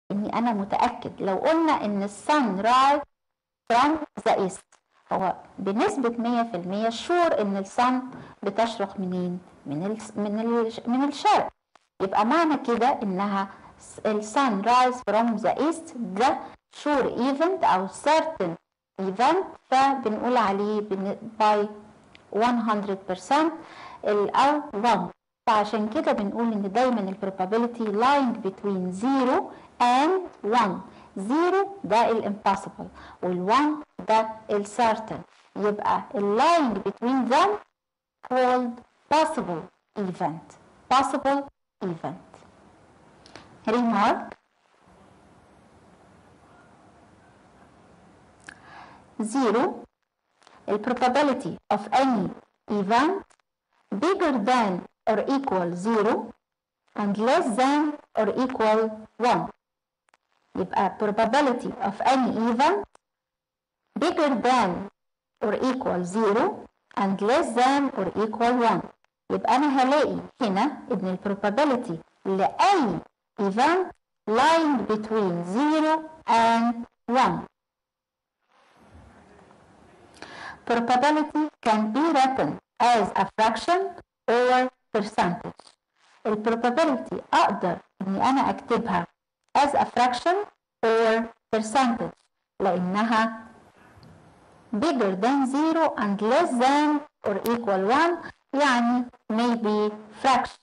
إني أنا متأكد. لو قلنا إن الsun rise from the east، هو بنسبة 100% شور إن الsun بتشرق منين؟ من الشرق. يبقى معنى كده إنها الsun rise from the east ده sure event أو certain event، فبنقول عليه by 100% أو wrong. فعشان كده بنقول إن دايما ال probability lying between 0 and 1. 0 ده ال impossible وال 1 ده ال certain. يبقى ال lying between them called possible event. possible event. Remark: 0. The probability of any event bigger than or equal 0 and less than or equal 1. يبقى probability of any event bigger than or equal 0 and less than or equal 1. يبقى أنا هلاقي هنا إن ال probability لأي event lying between 0 and 1. Probability can be written as a fraction or percentage. ال probability أقدر إني أنا أكتبها as a fraction or percentage لأنها bigger than 0 and less than or equal 1، يعني maybe fraction.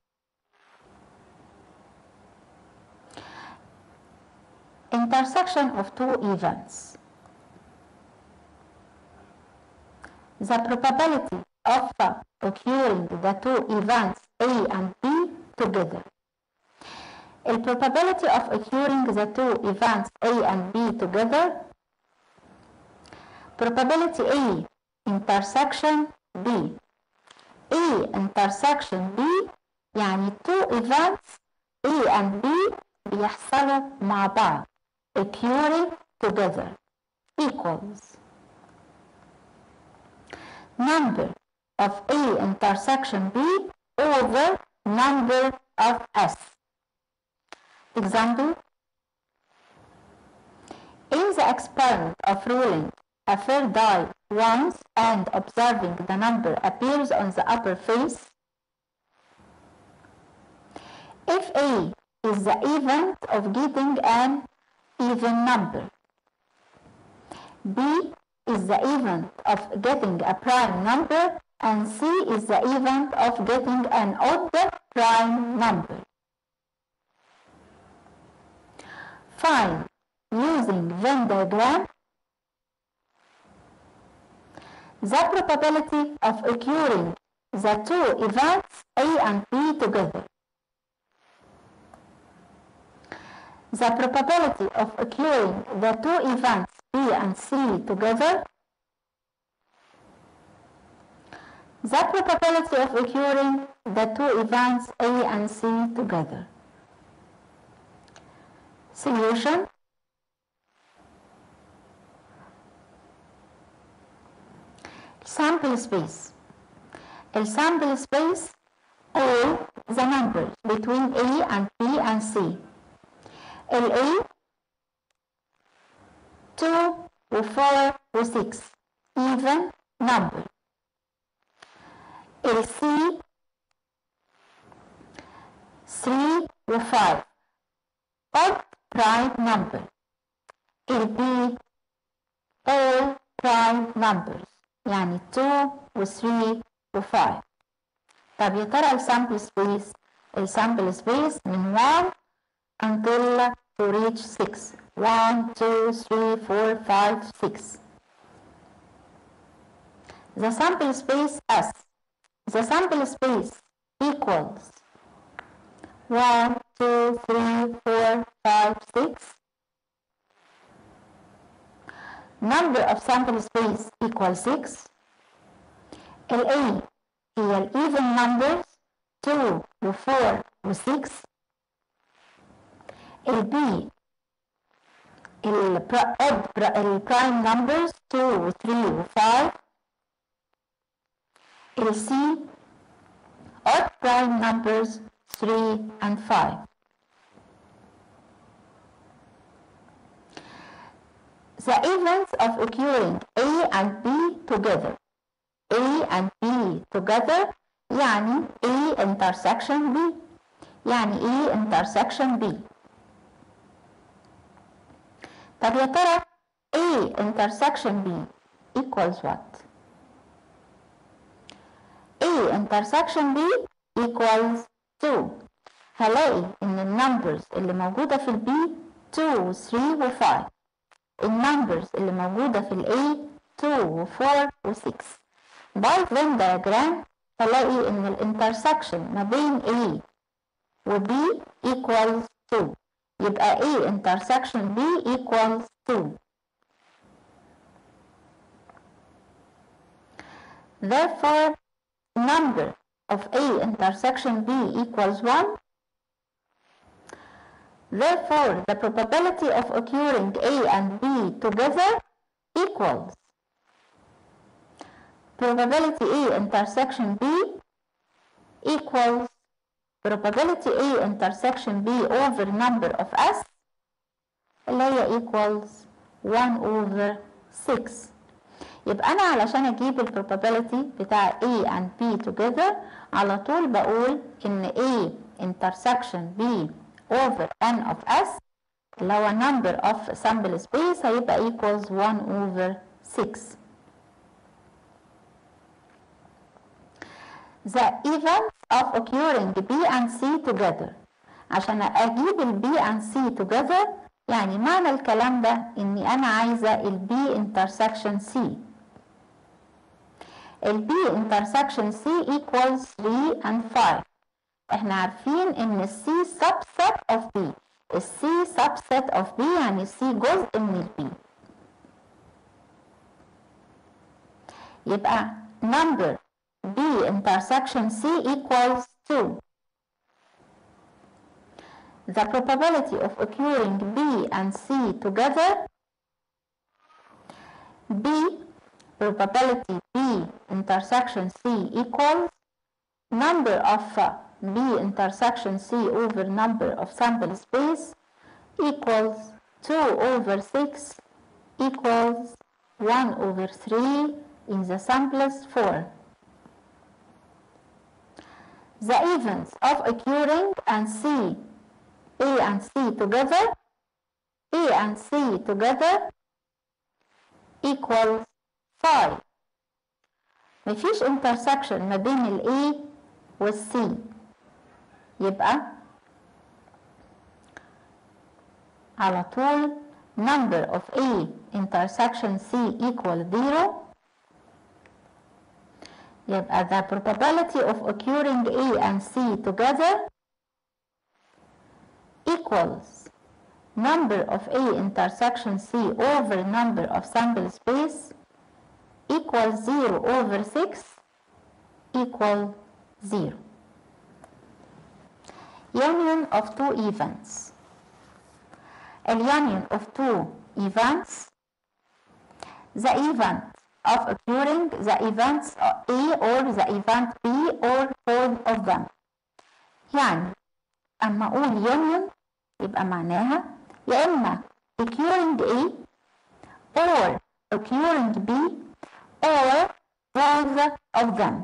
Intersection of two events. The probability of occurring the two events A and B together. The probability of occurring the two events A and B together. Probability A intersection B. A intersection B يعني two events A and B بيحصلوا مع بعض occurring together equals number of A intersection B over number of S. Example: in the experiment of rolling a fair die once and observing the number appears on the upper face, if A is the event of getting an even number, B is the event of getting a prime number, and C is the event of getting an odd prime number. Find, using Venn diagram, the probability of occurring the two events A and B together. The probability of occurring the two events B and C together. The probability of occurring the two events A and C together. Solution: sample space. A sample space all the numbers between A and B and C. A 2 و 4 و 6 even number. C 3 و 5 odd prime number. B all prime numbers يعني 2 و 3 و 5. طب يا ترى السامبل سبيس من 1 until to reach 6. 1 2 3 4 5 6. The sample space S. The sample space equals 1 2 3 4 5 6. Number of sample space equals 6. A هي ال even numbers 2 و 4 و 6. B ال prime numbers 2 و 3 و 5. C odd prime numbers 3 and 5. the events of occurring A and B together. A and B together يعني A intersection B. يعني A intersection B. طب يا ترى A intersection B equals what? A intersection B equals 2. هلاقي ان النمبرز اللي موجودة في البي 2 و 3 و 5. النمبرز اللي موجودة في الA 2 و 4 و 6. باي فين diagram هلاقي ان الانترسكشن ما بين A و B equals 2. يبقى A intersection B equals 2. Therefore, number of A intersection B equals 1. Therefore, the probability of occurring A and B together equals probability A intersection B equals probability A intersection B over number of S اللي هي equals 1 over 6. يبقى أنا علشان أجيب البروبابيلتي بتاع A and B together على طول بقول إن A intersection B over N of S اللي هو number of sample space هيبقى equals 1 over 6. The events of occurring B and C together. عشان أجيب ال B and C together يعني معنى الكلام ده إني أنا عايزة ال B intersection C. ال B intersection C equals 3 and 5. احنا عارفين ان ال C subset of B. ال C subset of B يعني C جزء من ال B. يبقى number B intersection C equals 2. The probability of occurring B and C together, B probability B intersection C equals number of B intersection C over number of sample space equals 2 over 6 equals 1 over 3 in the simplest form. The events of occurring and C, A and C together, A and C together equals 5. مفيش intersection ما بين ال A وال C. يبقى على طول number of A intersection C equal 0. يبقى the probability of occurring A and C together equals number of A intersection C over number of sample space equals 0 over 6 equal 0. Union of two events. A union of two events. The event of occurring the events A or the event B or both of them. يعني أما أقول union يبقى معناها يا إما occurring A or occurring B or both of them.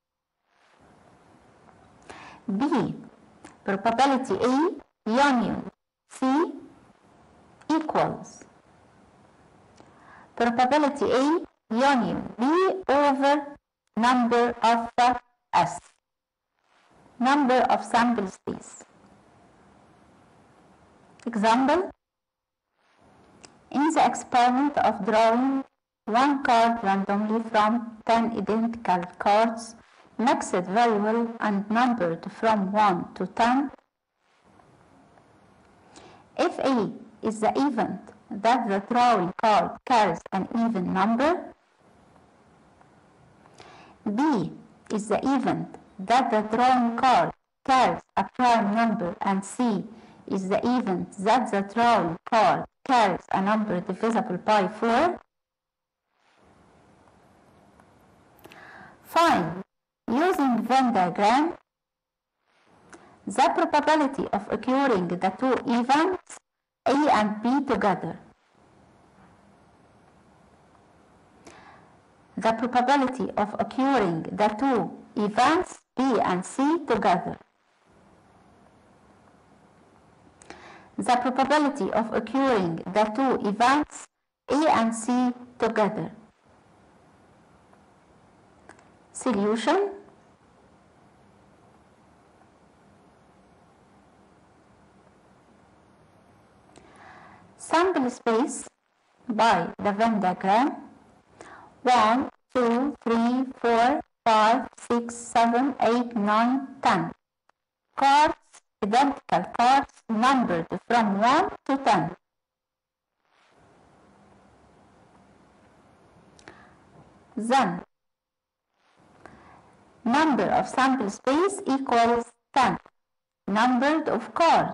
B probability A union C equals probability A union B over number of S, number of sample space. Example, in the experiment of drawing one card randomly from 10 identical cards mixed very well and numbered from 1 to 10, if A is the event that the drawing card carries an even number, B is the event that the drawing card carries a prime number, and C is the event that the drawing card carries a number divisible by 4. Find, using Venn diagram, the probability of occurring the two events A and B together. the probability of occurring the two events B and C together. The probability of occurring the two events A and C together. Solution. Sample space by the Venn diagram. 1, 2, 3, 4, 5, 6, 7, 8, 9, 10. Cards, identical cards numbered from 1 to 10. Then, number of sample space equals 10. Number of cards.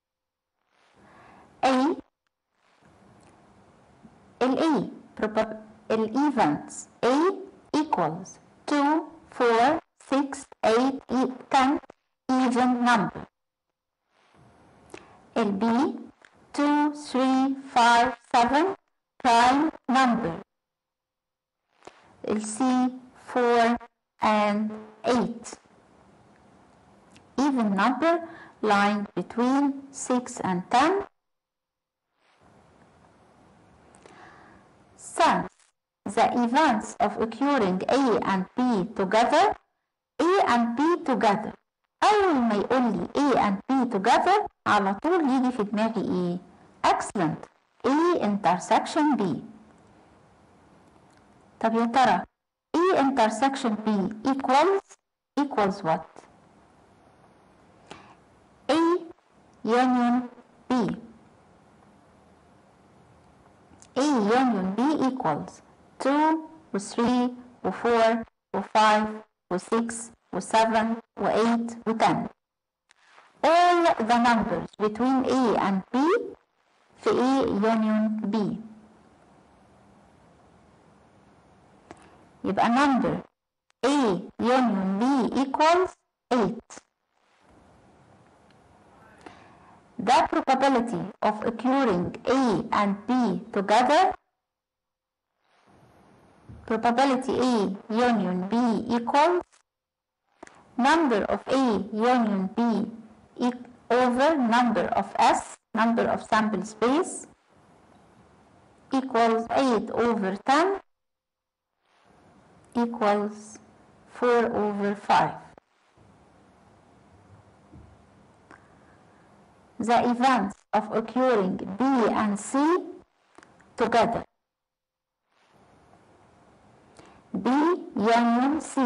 Events A equals 2, 4, 6, 8, 10 even number. B 2, 3, 5, 7 prime number. C 4 and 8 even number lying between 6 and 10. Since the events of occurring A and B together, A and B together. أول ما يقول لي A and B together على طول يجي في دماغي إيه؟ Excellent. A intersection B. طب يا ترى A intersection B equals what? A union B. A union B equals 2 و3 و4 و5 و6 و7 و8 و10. All the numbers between A and B في A union B. يبقى number A union B equals 8. The probability of occurring A and B together, probability A union B equals number of A union B over number of S, number of sample space, equals 8 over 10 equals 4 over 5. The events of occurring B and C together. B union C.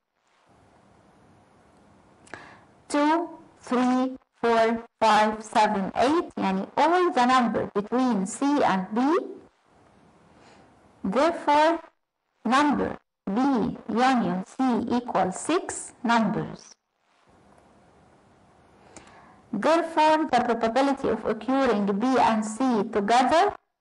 2, 3, 4, 5, 7, 8 يعني all the number between C and B. Therefore, number B union C equals 6 numbers. Therefore, the probability of occurring B and C together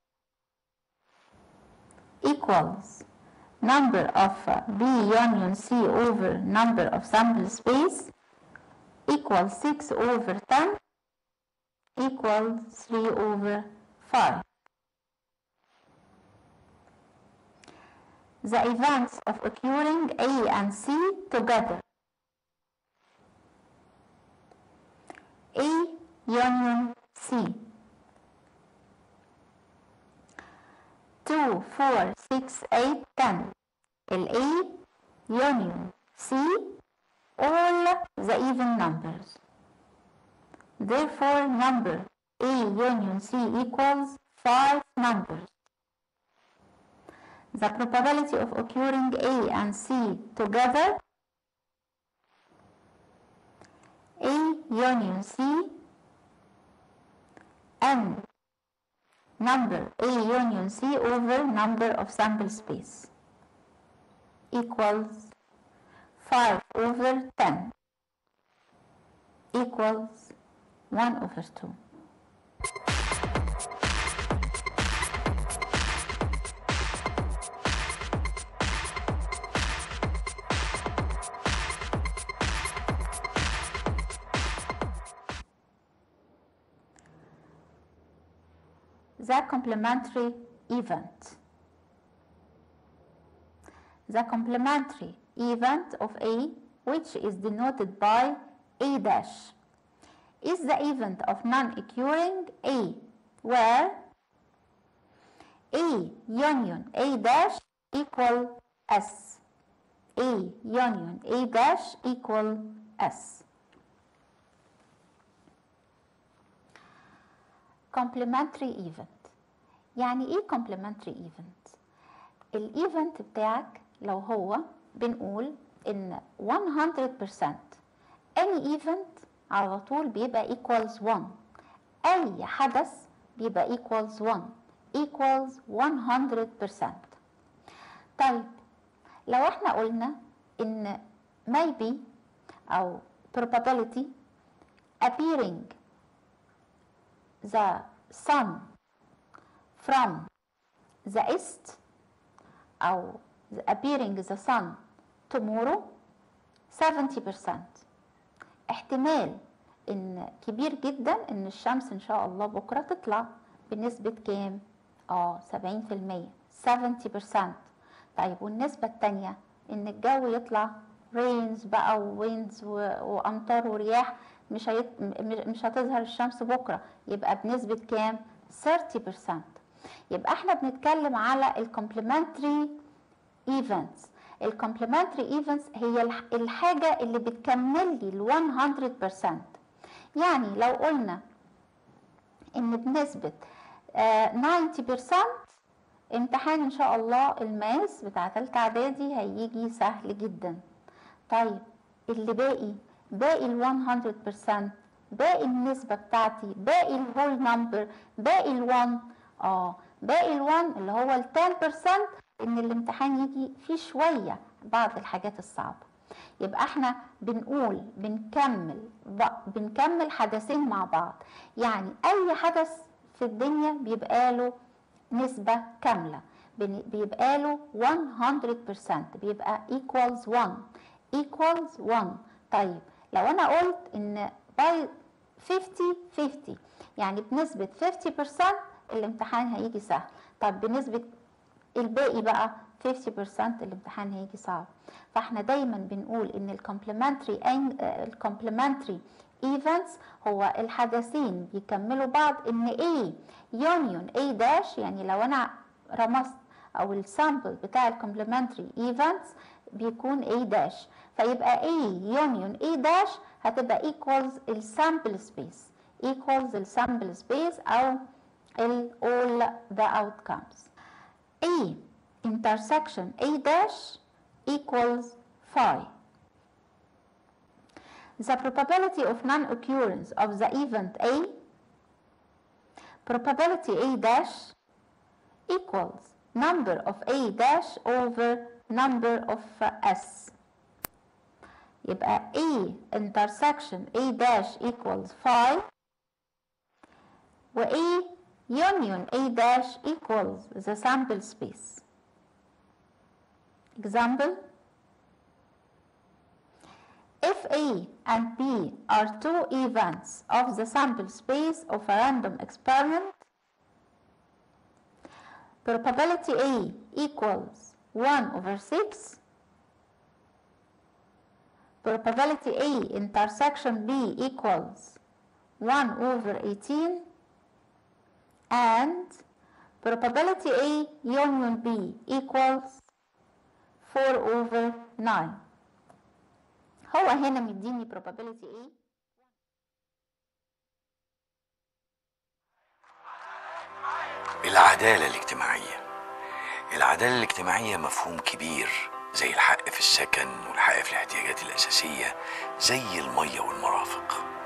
equals number of B union C over number of sample space equals 6 over 10 equals 3 over 5. The events of occurring A and C together. A union C. 2, 4, 6, 8, 10. A union C, all the even numbers. Therefore, number A union C equals 5 numbers. The probability of occurring A and C together, A union C, and number A union C over number of sample space equals 5 over 10 equals 1 over 2. The complementary event. the complementary event of A, which is denoted by A dash, is the event of non-occurring A, where A union A dash equal S. A union A dash equal S. complementary event. يعني ايه complementary event؟ الايفنت بتاعك لو هو بنقول ان 100% any event على طول بيبقى equals 1. اي حدث بيبقى equals 1 equals 100%. طيب لو احنا قلنا ان maybe او probability appearing the sun from the east أو appearing the sun tomorrow 70%. احتمال ان كبير جدا ان الشمس ان شاء الله بكرة تطلع بنسبة كام؟ 70%. 70%. طيب والنسبة التانية ان الجو يطلع rains بقى وwinds وامطار ورياح، مش هتظهر الشمس بكرة، يبقى بنسبة كام؟ 30%. يبقى احنا بنتكلم على الكومبلمنتري ايفنتس. الكومبلمنتري ايفنتس هي الحاجة اللي بتكمل لي ال 100%. يعني لو قلنا ان بنسبة 90% امتحان ان شاء الله الماس بتاع تالتة اعدادي هيجي سهل جدا. طيب اللي باقي ال 100%، باقي النسبة بتاعتي، باقي الهول نمبر، باقي ال1 باقي ال1 اللي هو ال 10%، ان الامتحان يجي فيه شوية بعض الحاجات الصعبة. يبقى احنا بنقول بنكمل حدثين مع بعض. يعني اي حدث في الدنيا بيبقى له نسبة كاملة، بيبقى له 100%، بيبقى equals 1. طيب لو انا قلت ان by 50-50 يعني بنسبة 50% الامتحان هيجي سهل. طب بنسبة الباقي بقى 50% الامتحان هيجي صعب. فاحنا دايما بنقول ان الكومبلمنتري ايفنتس هو الحدثين بيكملوا بعض، ان A يونيون A داش، يعني لو انا رمزت او السامبل بتاع الكومبلمنتري ايفنتس بيكون A داش، فيبقى A يونيون A داش هتبقى equals السامبل سبيس او all the outcomes. A intersection A dash equals phi. The probability of non-occurrence of the event A, probability A dash equals number of A dash over number of S. يبقى A intersection A dash equals phi و A union A dash equals the sample space. Example: if A and B are two events of the sample space of a random experiment, probability A equals 1/6, probability A intersection B equals 1/18, and probability A union B equals 4/9. هو هنا مديني probability A. العدالة الاجتماعية مفهوم كبير، زي الحق في السكن والحق في الاحتياجات الأساسية، زي المية والمرافق.